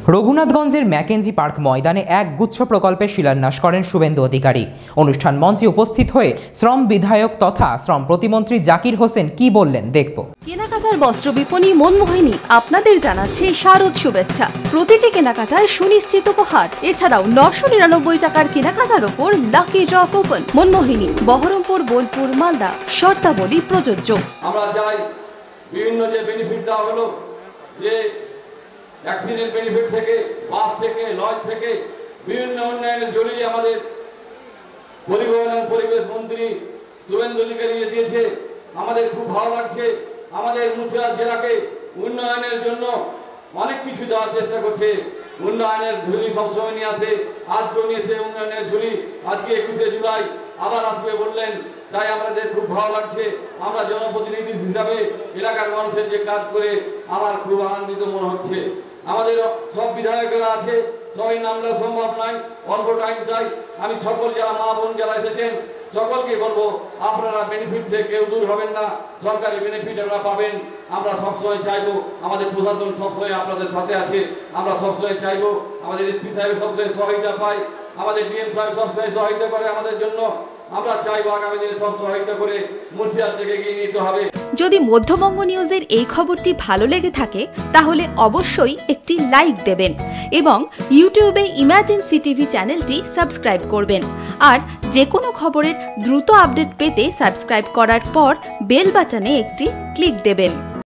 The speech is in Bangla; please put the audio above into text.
রঘুনাথগঞ্জের ম্যাকেঞ্জি পার্ক ময়দানে এক গুচ্ছ প্রকল্পের শিলান্যাস করেন শুভেন্দু অধিকারী। অনুষ্ঠান মঞ্চে উপস্থিত হয়ে শ্রম বিধায়ক তথা শ্রম প্রতিমন্ত্রী জাকির হোসেন কি বললেন দেখব। কেনাকাটার বস্ত্র বিপণী মনমোহিনী আপনাদের জানাচ্ছে শারদ শুভেচ্ছা। প্রতিটি কেনাকাটার সুনিশ্চিত উপহার, এছাড়াও 999 টাকার কেনাকাটার ওপর lucky draw coupon. Manmohini, Berhampore, Bolpur, Malda. শর্তাবলী প্রযোজ্য। আমরা চাই বিভিন্ন যে বেনিফিট দেওয়া হলো, যে অ্যাক্সিডেন্ট বেনিফিট থেকে, বাস থেকে, লজ থেকে বিভিন্ন উন্নয়নের জড়িয়ে আমাদের পরিবহন এবং পরিবেশ মন্ত্রী শুভেন্দু অধিকারী দিয়েছে। আমাদের খুব ভালো লাগছে। আমাদের মুর্শিদাবাদ জেলাকে উন্নয়নের জন্য অনেক কিছু দেওয়ার চেষ্টা করছে। উন্নয়নের ঝুলি সবসময় নিয়ে আসে, আজকেও নিয়েছে উন্নয়নের ঝুলি। আজকে 21শে জুলাই আবার আসবে বললেন, তাই আমাদের খুব ভালো লাগছে। আমরা জনপ্রতিনিধি হিসাবে এলাকার মানুষের যে কাজ করে আমার খুব আনন্দিত মনে হচ্ছে। আমাদের সব বিধায়কেরা আছে, সবাই নামলে সম্ভব নয়, অল্প টাইম চাই। আমি সকল যারা মা বোন যারা এসেছেন সকলকে বলবো, আপনারা বেনিফিট থেকে কেউ দূর হবেন না, সরকারি বেনিফিট আপনারা পাবেন। আমরা সবসময় চাইবো, আমাদের প্রশাসন সবসময় আপনাদের সাথে আছে। আমরা সবসময় চাইবো আমাদের এসপি সাহেব সবসময় সহায়তা পায়, আমাদের ডিএম সাহেব সবসময় সহায়তা করে আমাদের জন্য। আমরা চাইবো আগামী দিনে সব সহায়তা করে মুর্শিদাবাদ থেকে এগিয়ে নিতে হবে। যদি মধ্যবঙ্গ নিউজের এই খবরটি ভালো লেগে থাকে তাহলে অবশ্যই একটি লাইক দেবেন এবং ইউটিউবে ইমার্জেন্সি টিভি চ্যানেলটি সাবস্ক্রাইব করবেন। আর যে কোনো খবরের দ্রুত আপডেট পেতে সাবস্ক্রাইব করার পর বেল বাটনে একটি ক্লিক দেবেন।